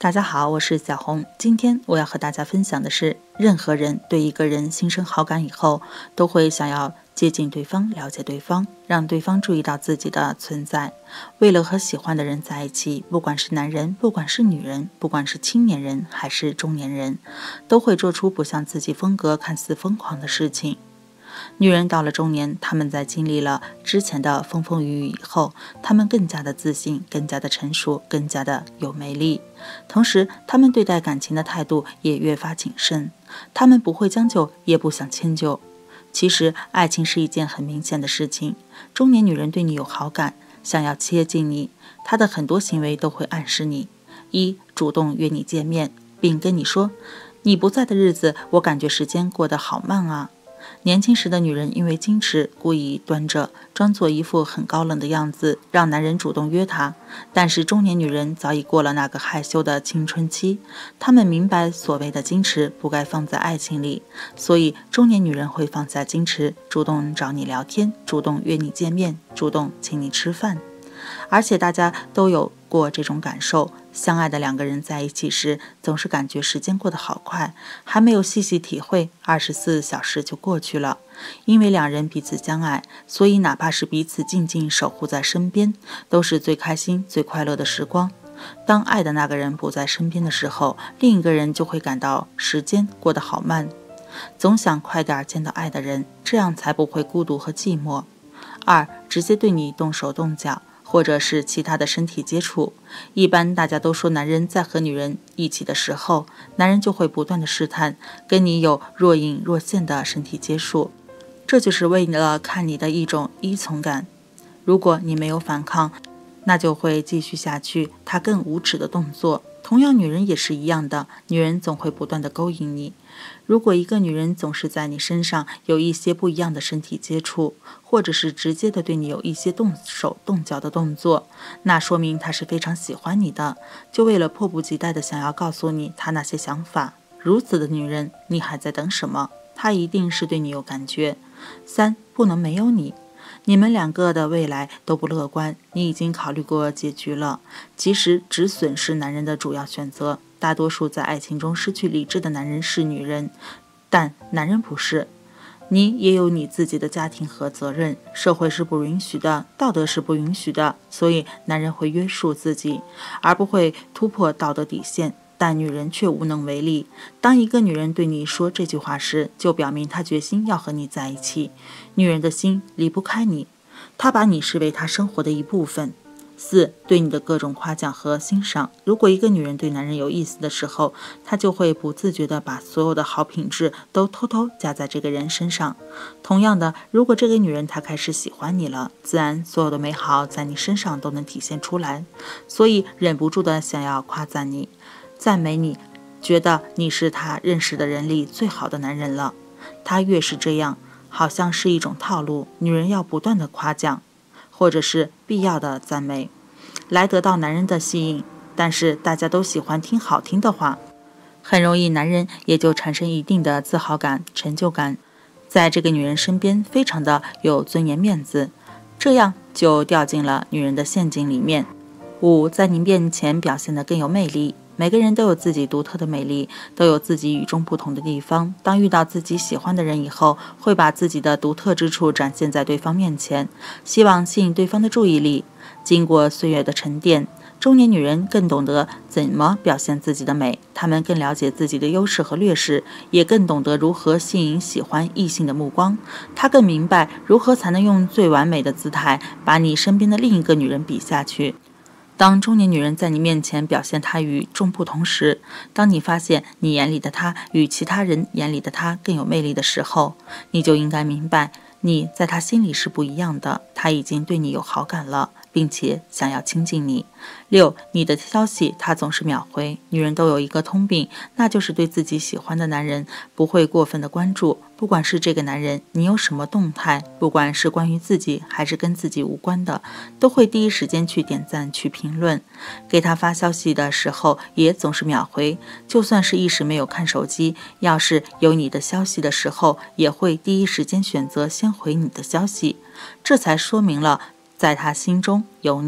大家好，我是小红。今天我要和大家分享的是，任何人对一个人心生好感以后，都会想要接近对方，了解对方，让对方注意到自己的存在。为了和喜欢的人在一起，不管是男人，不管是女人，不管是青年人还是中年人，都会做出不像自己风格、看似疯狂的事情。女人到了中年，她们在经历了之前的风风雨雨以后，她们更加的自信，更加的成熟，更加的有魅力。同时，她们对待感情的态度也越发谨慎，她们不会将就，也不想迁就。其实，爱情是一件很明显的事情。中年女人对你有好感，想要接近你，她的很多行为都会暗示你：一、主动约你见面，并跟你说，你不在的日子，我感觉时间过得好慢啊。年轻时的女人因为矜持，故意端着，装作一副很高冷的样子，让男人主动约她。但是中年女人早已过了那个害羞的青春期，她们明白所谓的矜持不该放在爱情里，所以中年女人会放下矜持，主动找你聊天，主动约你见面，主动请你吃饭。而且大家都有过这种感受，相爱的两个人在一起时，总是感觉时间过得好快，还没有细细体会，24小时就过去了。因为两人彼此相爱，所以哪怕是彼此静静守护在身边，都是最开心、最快乐的时光。当爱的那个人不在身边的时候，另一个人就会感到时间过得好慢，总想快点见到爱的人，这样才不会孤独和寂寞。二、直接对你动手动脚，或者是其他的身体接触。一般大家都说，男人在和女人一起的时候，男人就会不断的试探，跟你有若隐若现的身体接触，这就是为了看你的一种依从感。如果你没有反抗，那就会继续下去他更无耻的动作。同样，女人也是一样的，女人总会不断的勾引你。如果一个女人总是在你身上有一些不一样的身体接触，或者是直接的对你有一些动手动脚的动作，那说明她是非常喜欢你的，就为了迫不及待的想要告诉你她那些想法。如此的女人，你还在等什么？她一定是对你有感觉。三、不能没有你。你们两个的未来都不乐观，你已经考虑过结局了。其实止损是男人的主要选择，大多数在爱情中失去理智的男人是女人，但男人不是。你也有你自己的家庭和责任，社会是不允许的，道德是不允许的，所以男人会约束自己，而不会突破道德底线。但女人却无能为力。当一个女人对你说这句话时，就表明她决心要和你在一起。女人的心离不开你，她把你视为她生活的一部分。四、对你的各种夸奖和欣赏。如果一个女人对男人有意思的时候，她就会不自觉地把所有的好品质都偷偷加在这个人身上。同样的，如果这个女人她开始喜欢你了，自然所有的美好在你身上都能体现出来，所以忍不住地想要夸赞你，赞美你，觉得你是他认识的人里最好的男人了。他越是这样，好像是一种套路，女人要不断的夸奖，或者是必要的赞美，来得到男人的吸引。但是大家都喜欢听好听的话，很容易男人也就产生一定的自豪感、成就感，在这个女人身边非常的有尊严面子，这样就掉进了女人的陷阱里面。五、在你面前表现得更有魅力。每个人都有自己独特的美丽，都有自己与众不同的地方。当遇到自己喜欢的人以后，会把自己的独特之处展现在对方面前，希望吸引对方的注意力。经过岁月的沉淀，中年女人更懂得怎么表现自己的美，她们更了解自己的优势和劣势，也更懂得如何吸引喜欢异性的目光。她更明白如何才能用最完美的姿态把你身边的另一个女人比下去。当中年女人在你面前表现她与众不同时，当你发现你眼里的她与其他人眼里的她更有魅力的时候，你就应该明白，你在她心里是不一样的，她已经对你有好感了，并且想要亲近你。六、你的消息她总是秒回。女人都有一个通病，那就是对自己喜欢的男人不会过分的关注，不管是这个男人你有什么动态，不管是关于自己还是跟自己无关的，都会第一时间去点赞去评论。给他发消息的时候也总是秒回，就算是一时没有看手机，要是有你的消息的时候，也会第一时间选择先回你的消息，这才说明了在他心中有你。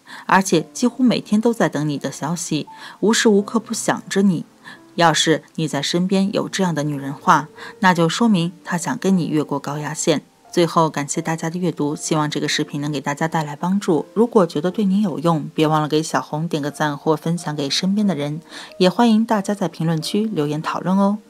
而且几乎每天都在等你的消息，无时无刻不想着你。要是你在身边有这样的女人话，那就说明她想跟你越过高压线。最后，感谢大家的阅读，希望这个视频能给大家带来帮助。如果觉得对您有用，别忘了给小红点个赞或分享给身边的人，也欢迎大家在评论区留言讨论哦。